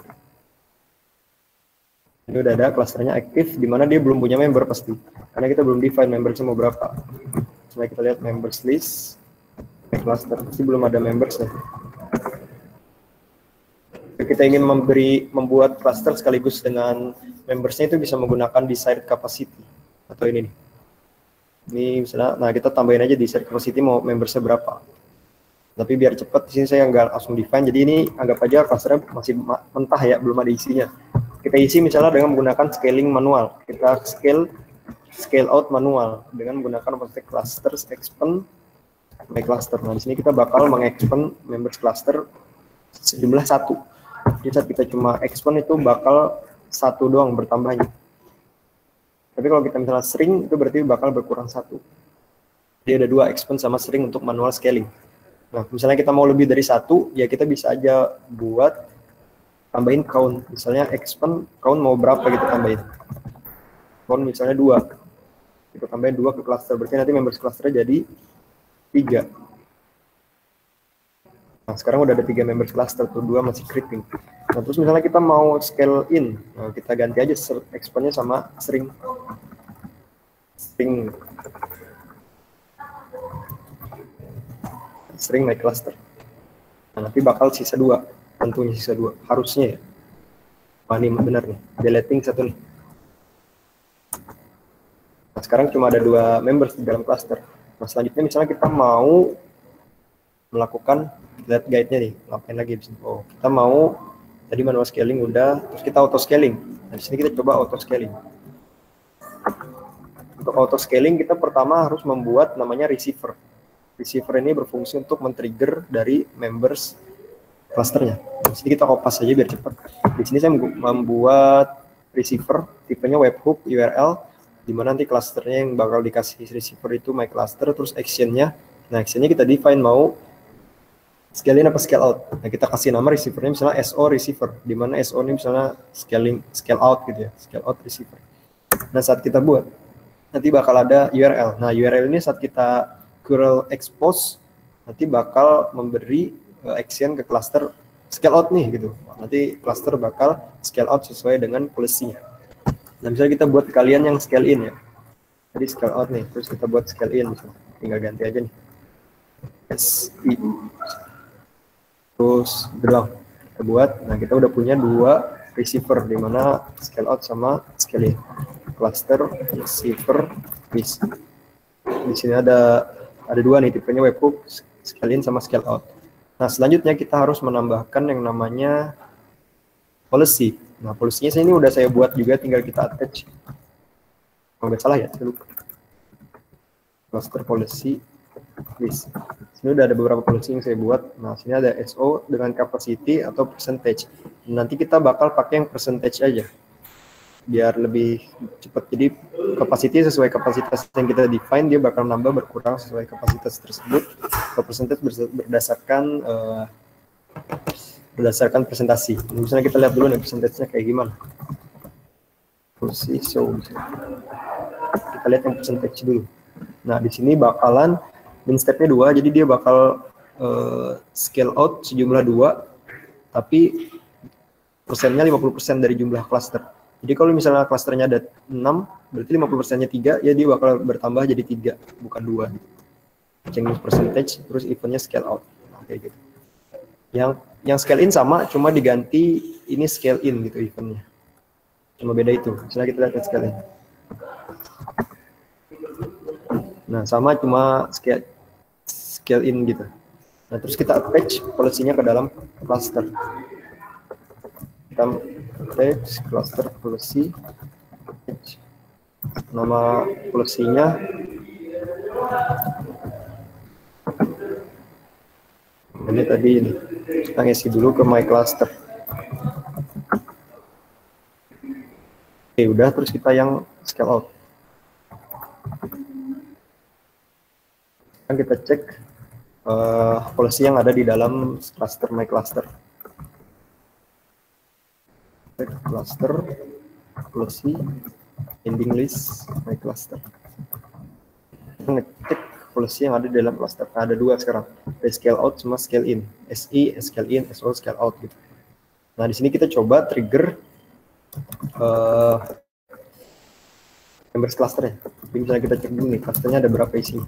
Ini udah ada clusternya aktif, di mana dia belum punya member pasti. Karena kita belum define membernya mau berapa. Coba kita lihat members list, my cluster pasti belum ada members ya. Kita ingin membuat cluster sekaligus dengan membersnya, itu bisa menggunakan desired capacity atau ini nih. Ini misalnya, nah kita tambahin aja desired capacity mau membersnya berapa. Tapi biar cepat di sini saya nggak langsung define. Jadi ini anggap aja clusternya masih mentah ya, belum ada isinya. Kita isi misalnya dengan menggunakan scaling manual. Kita scale out manual dengan menggunakan cluster expand my cluster. Nah di sini kita bakal mengexpand members cluster sejumlah 1. Jadi saat kita cuma expand itu bakal 1 doang bertambahnya. Tapi kalau kita misalnya string itu berarti bakal berkurang 1. Jadi ada 2, expand sama string untuk manual scaling. Nah misalnya kita mau lebih dari 1, ya kita bisa aja buat tambahin count. Misalnya expand count mau berapa kita tambahin. Count misalnya 2. Kita tambahin 2 ke cluster, berarti nanti members cluster jadi 3. Nah, sekarang udah ada 3 members cluster, tuh 2 masih creeping. Nah, terus misalnya kita mau scale in, nah, kita ganti aja exponnya sama string my cluster. Nah, nanti bakal sisa 2, tentunya sisa 2, harusnya ya. Wah, ini benar nih, deleting 1 nih. Nah, sekarang cuma ada 2 members di dalam cluster. Nah, selanjutnya misalnya kita mau melakukan let guide-nya nih, ngapain lagi? Oh, kita mau tadi manual scaling udah, terus kita auto scaling. Nah, di sini kita coba auto scaling. Untuk auto scaling kita pertama harus membuat namanya receiver. Receiver ini berfungsi untuk men-trigger dari members clusternya. Di sini kita kopas saja biar cepat. Di sini saya membuat receiver tipenya webhook URL, di mana nanti clusternya yang bakal dikasih receiver itu my cluster, terus actionnya. Nah, actionnya kita define mau scale in apa scale out. Nah, kita kasih nama receivernya misalnya SO receiver, di mana SO ini misalnya scale out gitu ya, scale out receiver. Nah, saat kita buat, nanti bakal ada URL. Nah, URL ini saat kita curl expose, nanti bakal memberi action ke cluster scale out nih gitu. Nanti cluster bakal scale out sesuai dengan policy. Nah, misalnya kita buat kalian yang scale in ya. Jadi scale out nih, terus kita buat scale in, misalnya. Tinggal ganti aja nih. SI. Terus doang kita buat. Nah, kita udah punya 2 receiver di mana scale out sama scale in. Cluster receiver list. Di sini ada 2 nih tipenya webhook, scale in sama scale out. Nah, selanjutnya kita harus menambahkan yang namanya policy. Nah, policy-nya ini udah saya buat juga, tinggal kita attach. Kalau nggak salah ya, saya lupa. Cluster policy list. Sini udah ada beberapa policy yang saya buat. Nah, sini ada SO dengan capacity atau percentage. Nanti kita bakal pakai yang percentage aja, biar lebih cepat. Jadi capacity sesuai kapasitas yang kita define, dia bakal nambah berkurang sesuai kapasitas tersebut. Kalau percentage berdasarkan presentasi. Misalnya kita lihat dulu nih percentage-nya kayak gimana. Policy show. Kita lihat yang percentage dulu. Nah, di sini bakalan min step-nya 2, jadi dia bakal scale out sejumlah 2, tapi persennya 50% dari jumlah cluster. Jadi kalau misalnya clusternya ada 6, berarti 50%-nya 3, ya dia bakal bertambah jadi 3, bukan 2. Change percentage, terus eventnya scale out. Nah, kayak gitu. Yang scale in sama, cuma diganti ini scale in gitu eventnya. Cuma beda itu. Misalnya kita lihat scale in. Nah, sama cuma scale in gitu. Nah, terus kita attach policy-nya ke dalam cluster. Kita attach cluster policy. Nama policy-nya ini tadi ini. Kita ngisi dulu ke my cluster. Oke, udah, terus kita yang scale out. Kita cek policy yang ada di dalam cluster my cluster. Cek cluster policy ending list my cluster. Kita ngecek policy yang ada di dalam cluster. Nah, ada 2 sekarang, ada scale out sama scale in. SI, scale in, SO, scale out gitu. Nah, di sini kita coba trigger members clusternya. Jadi misalnya kita cek dulu nih clusternya ada berapa isinya.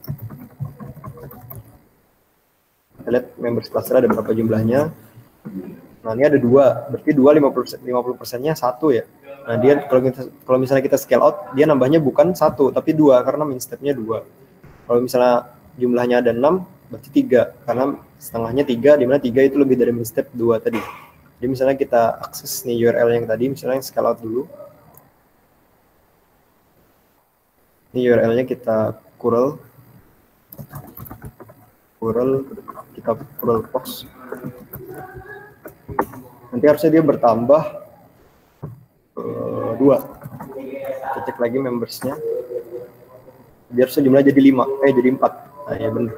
Kita lihat members cluster ada berapa jumlahnya. Nah, ini ada 2, berarti 2 50%-nya 1 ya. Nah, dia kalau misalnya kita scale out, dia nambahnya bukan 1 tapi 2 karena min step-nya 2. Kalau misalnya jumlahnya ada 6, berarti 3 karena setengahnya 3, di mana 3 itu lebih dari min step 2 tadi. Jadi misalnya kita akses nih URL yang tadi, misalnya yang scale out dulu. Ini URL-nya kita curl, kita curl box. Nanti harusnya dia bertambah 2. Kita cek lagi membersnya. Biar sejumlah jadi 5, jadi 4. Nah, ya benar.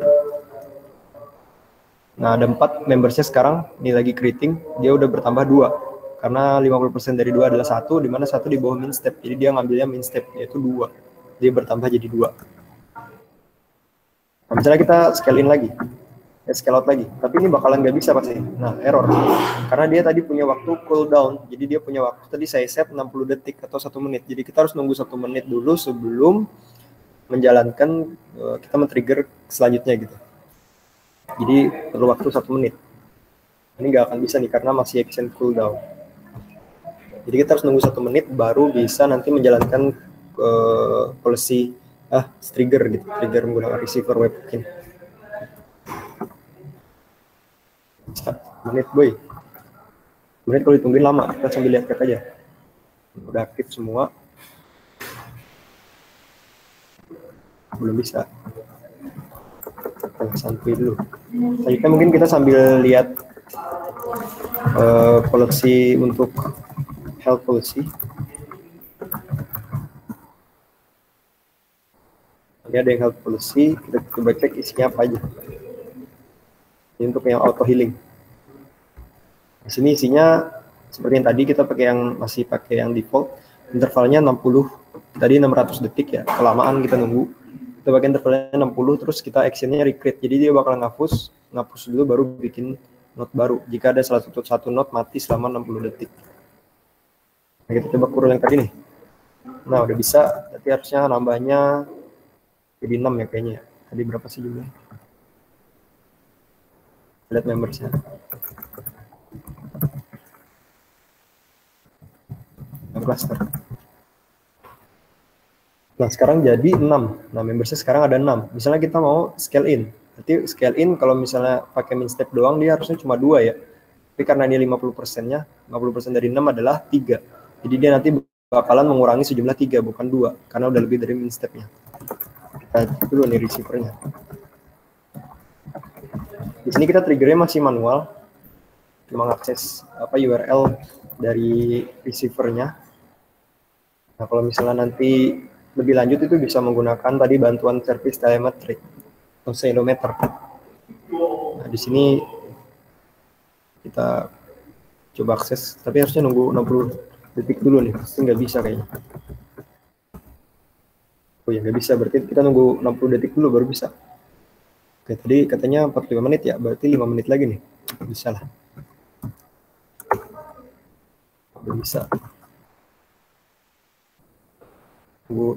Nah, ada 4 membersnya sekarang, ini lagi creating, dia udah bertambah 2. Karena 50% dari 2 adalah 1, di mana 1 di bawah min step. Jadi dia ngambilnya min step, yaitu 2. Dia bertambah jadi 2. Nah, misalnya kita scale in lagi. scale out lagi. Tapi ini bakalan nggak bisa pasti. Nah, error. Karena dia tadi punya waktu cooldown. Jadi dia punya waktu tadi saya set 60 detik atau 1 menit. Jadi kita harus nunggu 1 menit dulu sebelum menjalankan kita men-trigger selanjutnya gitu. Jadi perlu waktu 1 menit. Ini nggak akan bisa nih karena masih action cooldown. Jadi kita harus nunggu 1 menit baru bisa nanti menjalankan policy trigger gitu, trigger menggunakan receiver webkin. Menit boy, menit kalau ditungguin lama, kita sambil lihat aja. Udah aktif semua, belum bisa. Santai dulu. Selanjutnya mungkin kita sambil lihat policy untuk health policy. Ini ada yang health policy, kita coba cek isinya apa aja. Ini untuk yang auto healing. Di sini isinya seperti yang tadi kita masih pakai yang default, intervalnya 60, tadi 600 detik ya, kelamaan kita nunggu. Kita pakai intervalnya 60, terus kita actionnya recreate. Jadi dia bakal ngapus dulu baru bikin node baru. Jika ada satu node mati selama 60 detik. Nah, kita coba kurung yang tadi nih. Nah, udah bisa, tapi harusnya nambahnya jadi 6 ya kayaknya. Tadi berapa sih jumlahnya? Lihat membersnya. Cluster. Nah, sekarang jadi 6. Nah, membersnya sekarang ada 6. Misalnya kita mau scale in. Berarti scale in kalau misalnya pakai min step doang dia harusnya cuma 2 ya. Tapi karena dia 50%-nya, 50% dari 6 adalah 3. Jadi dia nanti bakalan mengurangi sejumlah 3, bukan 2. Karena udah lebih dari min step-nya. Kita cek dulu nih receiver-nya. Di sini kita triggernya masih manual. Cuma mengakses URL dari receiver-nya. Nah, kalau misalnya nanti lebih lanjut itu bisa menggunakan tadi bantuan service telemetry atau ceilometer. Nah, di sini kita coba akses, tapi harusnya nunggu 60 detik dulu nih, pasti nggak bisa kayaknya. Oh ya, nggak bisa, berarti kita nunggu 60 detik dulu baru bisa. Oke, tadi katanya 45 menit ya, berarti 5 menit lagi nih, bisa lah. Udah bisa. Tunggu.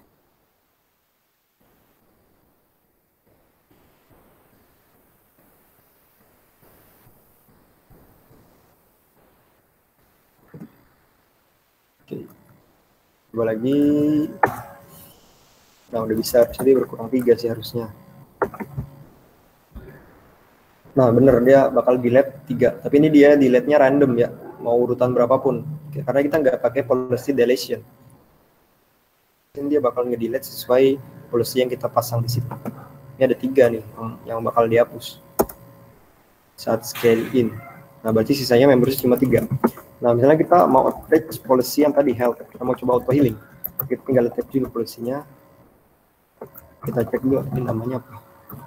Oke. Coba lagi. Nah, udah bisa, jadi berkurang 3 sih harusnya. Nah, bener, dia bakal delete 3. Tapi ini dia delete-nya random ya, mau urutan berapapun. Karena kita nggak pakai policy deletion. Ini dia bakal nge-delete sesuai policy yang kita pasang di situ. Ini ada 3 nih yang bakal dihapus saat scale in. Nah, berarti sisanya membership cuma 3. Nah, misalnya kita mau attach policy yang tadi health, kita mau coba auto healing. Kita tinggal attach dulu policy-nya. Kita cek dulu ini namanya apa.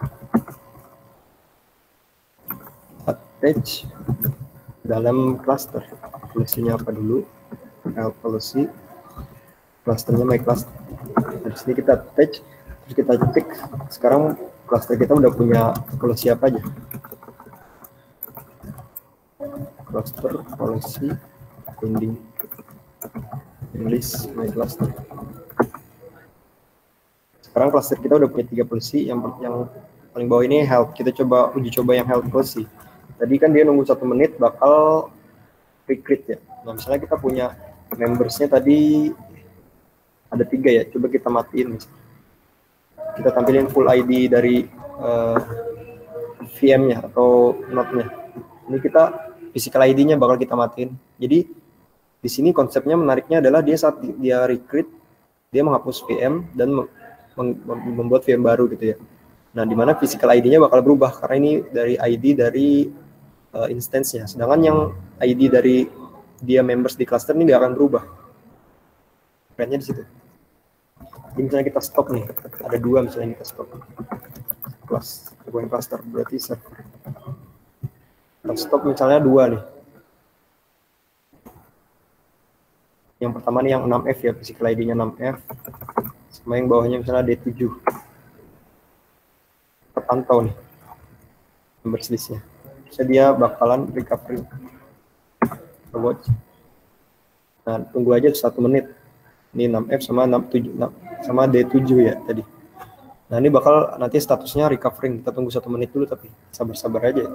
Attach dalam cluster. Policy-nya apa dulu? Health policy. Clusternya my cluster. Nah, di sini kita attach, terus kita cek sekarang cluster kita udah punya policy apa aja. Cluster policy binding list my cluster. Sekarang cluster kita udah punya 3 policy, yang paling bawah ini health. Kita coba uji coba yang health policy. Tadi kan dia nunggu 1 menit bakal recruit ya. Nah, misalnya kita punya membersnya tadi ada 3 ya, coba kita matiin. Kita tampilin full ID dari VM-nya atau node-nya. Ini kita physical ID-nya bakal kita matiin. Jadi di sini konsepnya menariknya adalah dia saat dia recruit, dia menghapus VM dan membuat VM baru gitu ya. Nah, di mana physical ID-nya bakal berubah karena ini dari ID dari instance-nya. Sedangkan yang ID dari dia members di cluster ini nggak akan berubah. Kerennya di situ. Jadi misalnya kita stop nih, ada 2 misalnya kita stop. Cluster berarti server. Kita stop misalnya 2 nih. Yang pertama nih yang 6F ya, physical ID-nya 6F. Sama yang bawahnya misalnya D7. Terpantau nih. numbers listnya. Jadi dia bakalan recovery. Watch. Nah, tunggu aja 1 menit. Ini 6F sama 67 sama D7 ya tadi. Nah, ini bakal nanti statusnya recovering. Kita tunggu 1 menit dulu, tapi sabar-sabar aja.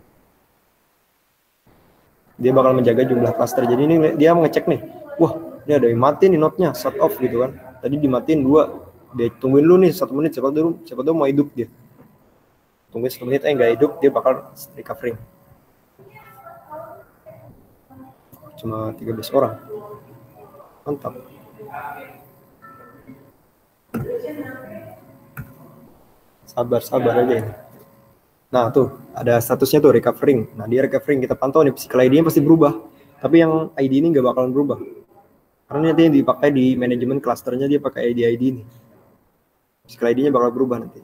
Dia bakal menjaga jumlah cluster. Jadi ini dia mengecek nih. Wah, ini ada yang mati nih node-nya, shut off gitu kan. Tadi dimatiin 2. Dia tungguin dulu nih 1 menit, siapa tahu mau hidup dia. Tungguin 1 menit, nggak hidup, dia bakal recovering. Cuma 13 orang. Mantap. Sabar aja ini. Nah, tuh ada statusnya tuh recovering. Nah, dia recovering, kita pantau nih physical ID-nya pasti berubah. Tapi yang ID ini nggak bakalan berubah. Karena nanti yang dipakai di manajemen clusternya dia pakai ID ini. Physical ID-nya bakal berubah nanti.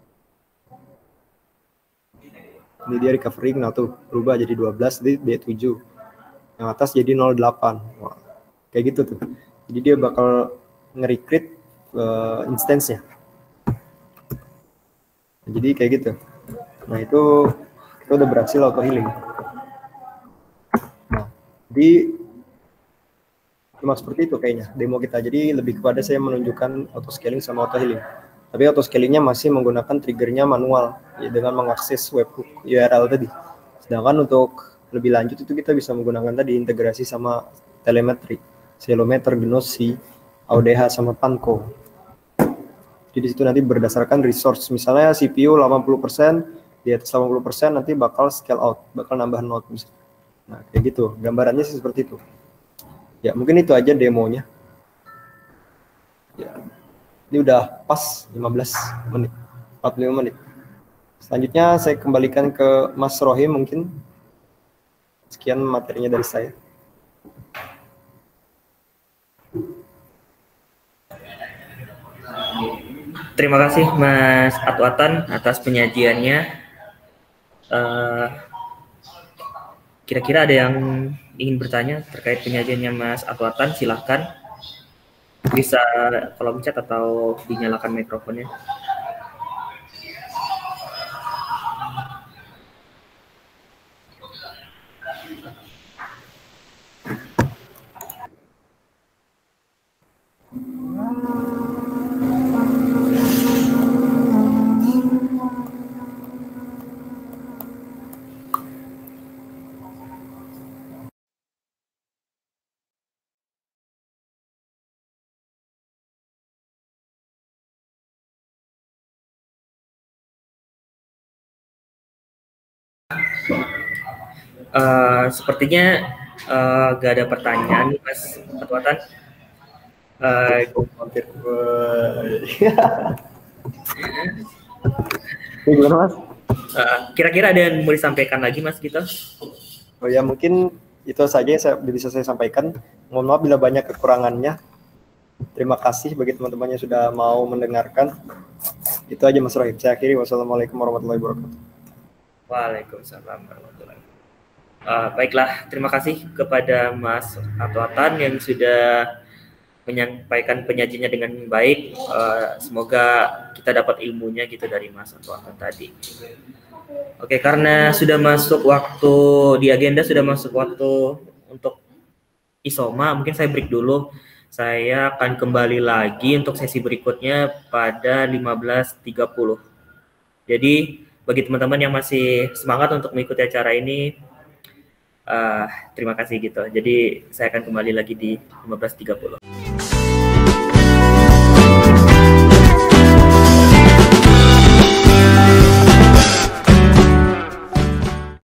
Ini dia recovering, nah tuh berubah jadi 12, di D7. Yang atas jadi 08. Wah, kayak gitu tuh. Jadi dia bakal nge-recruit instance-nya. Jadi kayak gitu. Nah, itu kita udah berhasil auto healing. Nah, jadi cuma seperti itu kayaknya demo kita. Jadi lebih kepada saya menunjukkan auto scaling sama auto healing. Tapi auto scalingnya masih menggunakan triggernya manual ya, dengan mengakses webhook URL tadi. Sedangkan untuk lebih lanjut itu kita bisa menggunakan tadi integrasi sama telemetri, Ceilometer, Gnosy, AUDH sama Panco. Jadi situ nanti berdasarkan resource, misalnya CPU 80%, di atas 80% nanti bakal scale out, bakal nambah node. Nah, kayak gitu. Gambarannya sih seperti itu. Ya, mungkin itu aja demonya. Ya. Ini udah pas 15 menit, 45 menit. Selanjutnya saya kembalikan ke Mas Rohim mungkin. Sekian materinya dari saya. Terima kasih Mas Atwatan atas penyajiannya. Kira-kira ada yang ingin bertanya terkait penyajiannya Mas Atwatan? Silahkan. Bisa kolom chat atau dinyalakan mikrofonnya. Sepertinya gak ada pertanyaan, Mas Atwatan. Gimana, Mas? Kira-kira ada yang mau disampaikan lagi, Mas Gito? Oh ya, mungkin itu saja yang bisa saya sampaikan. Mohon maaf bila banyak kekurangannya. Terima kasih bagi teman-teman yang sudah mau mendengarkan. Itu aja Mas Rohim. Saya akhiri. Wassalamualaikum warahmatullahi wabarakatuh. Waalaikumsalam warahmatullahi wabarakatuh. Baiklah, terima kasih kepada Mas Atwatan yang sudah menyampaikan penyajiannya dengan baik. Semoga kita dapat ilmunya gitu dari Mas Atwatan tadi. Oke, karena sudah masuk waktu di agenda, sudah masuk waktu untuk Isoma, mungkin saya break dulu. Saya akan kembali lagi untuk sesi berikutnya pada 15.30. Jadi bagi teman-teman yang masih semangat untuk mengikuti acara ini, terima kasih gitu. Jadi saya akan kembali lagi di 15.30.